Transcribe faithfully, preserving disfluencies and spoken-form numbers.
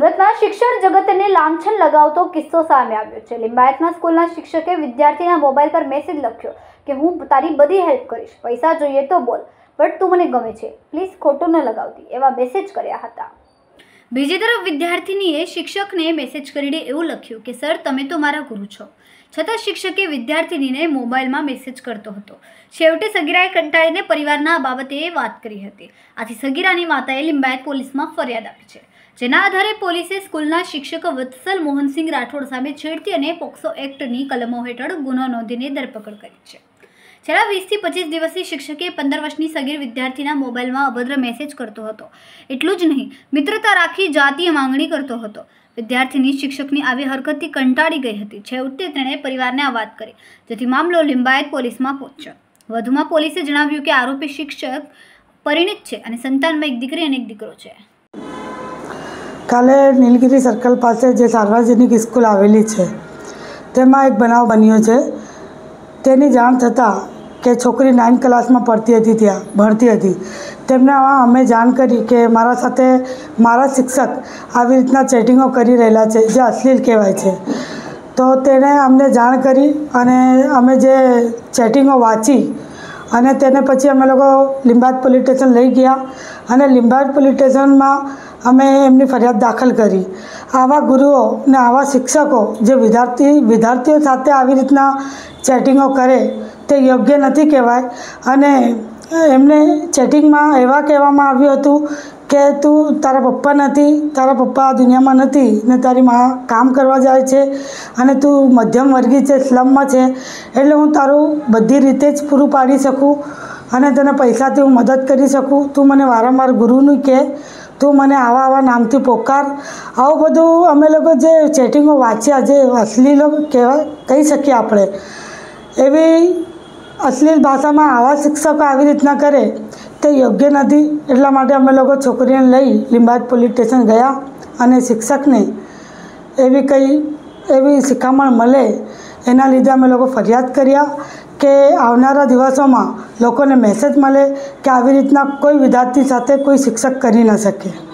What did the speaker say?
સુરતમાં શિક્ષણ જગતને લાંછન લગાવતો કિસ્સો સામે આવ્યો છે। લિંબાયતમાં સ્કૂલના શિક્ષકે વિદ્યાર્થીના મોબાઈલ પર મેસેજ લખ્યો કે હું તારી બધી હેલ્પ કરીશ, પૈસા જોઈએ તો બોલ, બટ તું મને ગમે છે, પ્લીઝ ખોટું ન લગાવતી, એવા મેસેજ કર્યા હતા। બીજી તરફ વિદ્યાર્થીનીએ શિક્ષકને મેસેજ કરીને એવું લખ્યું કે સર તમે તો મારા ગુરુ છો, છતાં શિક્ષકે વિદ્યાર્થીનીને મોબાઈલમાં મેસેજ કરતો હતો। છેવટે સગીરાએ કંટાળીને પરિવારના બાબતે વાત કરી હતી। આથી સગીરાની માતાએ લિંબાયત પોલીસમાં ફરિયાદ આપી છે, જેના આધારે પોલીસે સ્કૂલના શિક્ષક વત્સલ મોહનસિંહ રાઠોડ સામે છેડતી અને પોક્સો એક્ટની કલમો હેઠળ ગુનો નોંધીને ધરપકડ કરી છે। છેલ્લા વીસથી પચીસ દિવસથી શિક્ષકે પંદર વર્ષની સગીર વિદ્યાર્થીના મોબાઈલમાં અભદ્ર મેસેજ કરતો હતો। એટલું જ નહીં, મિત્રતા રાખી જાતીય માંગણી કરતો હતો। વિદ્યાર્થીની શિક્ષકની આવી હરકતથી કંટાળી ગઈ હતી। છેવટે તેણે પરિવારને આ વાત કરી, જેથી મામલો લિંબાયત પોલીસમાં પહોંચ્યો। વધુમાં પોલીસે જણાવ્યું કે આરોપી શિક્ષક પરિણીત છે અને સંતાનમાં એક દીકરી અને એક દીકરો છે। કાલે નીલગિરી સર્કલ પાસે જે સાર્વજનિક સ્કૂલ આવેલી છે તેમાં એક બનાવ બન્યો છે। તેની જાણ થતાં કે છોકરી નાઇન્થ ક્લાસમાં પડતી હતી, ત્યાં ભણતી હતી, તેમને અમે જાણ કરી કે મારા સાથે મારા શિક્ષક આવી રીતના ચેટિંગો કરી રહેલા છે જે અશ્લીલ કહેવાય છે। તો તેણે અમને જાણ કરી અને અમે જે ચેટિંગો વાંચી અને તેને પછી અમે લોકો લિંબાયત પોલીસ સ્ટેશન લઈ ગયા અને લિંબાયત પોલીસ સ્ટેશનમાં અમે એમની ફરિયાદ દાખલ કરી। આવા ગુરુઓ ને આવા શિક્ષકો જે વિદ્યાર્થી વિદ્યાર્થીઓ સાથે આવી રીતના ચેટિંગો કરે તે યોગ્ય નથી કહેવાય। અને એમને ચેટિંગમાં એવા કહેવામાં આવ્યું હતું કે તું તારા પપ્પા નથી, તારા પપ્પા આ દુનિયામાં નથી ને તારી મા કામ કરવા જાય છે અને તું મધ્યમ વર્ગી છે, સ્લમમાં છે, એટલે હું તારું બધી રીતે જ પૂરું પાડી શકું અને તને પૈસાથી હું મદદ કરી શકું। તું મને વારંવાર ગુરુનું કહે, તું મને આવા આવા નામથી પોકાર। આવું બધું અમે લોકો જે ચેટિંગો વાંચ્યા, જે અશ્લીલો કહેવાય કહી શકીએ આપણે, એવી અશ્લીલ ભાષામાં આવા શિક્ષકો આવી રીતના કરે તે યોગ્ય નથી। એટલા માટે અમે લોકો છોકરીને લઈ લિંબાયત પોલીસ સ્ટેશન ગયા અને શિક્ષકને એવી કંઈ એવી શિખામણ મળે એના લીધે અમે લોકો ફરિયાદ કર્યા કે આવનારા દિવસોમાં લોકોને મેસેજ મળે કે આવી રીતના કોઈ વિદ્યાર્થી સાથે કોઈ શિક્ષક કરી ન શકે।